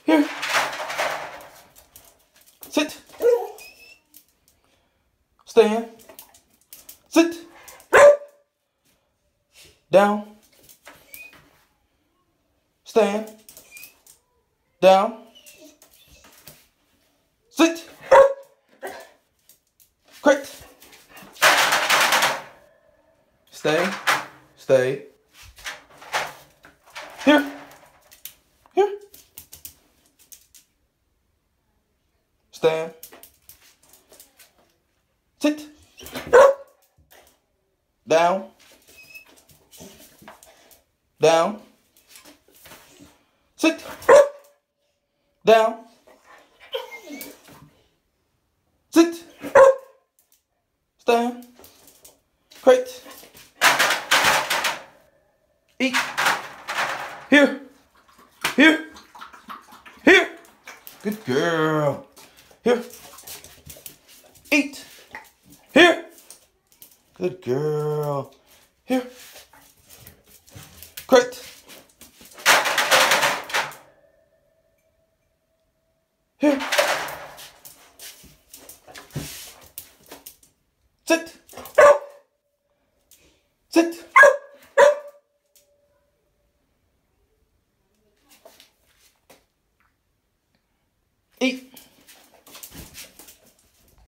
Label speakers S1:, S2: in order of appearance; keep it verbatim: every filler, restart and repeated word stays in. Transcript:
S1: Here. Sit. Stand. Sit. Down. Stand. Down. Sit. Quit. Stay. Stay. Here. Here. Stand. Sit. Down. Down. Sit. Down. Sit. Stand. Quit. Eat. Here. Here. Here. Good girl. Here. Eat. Here. Good girl. Here. Quit. Here.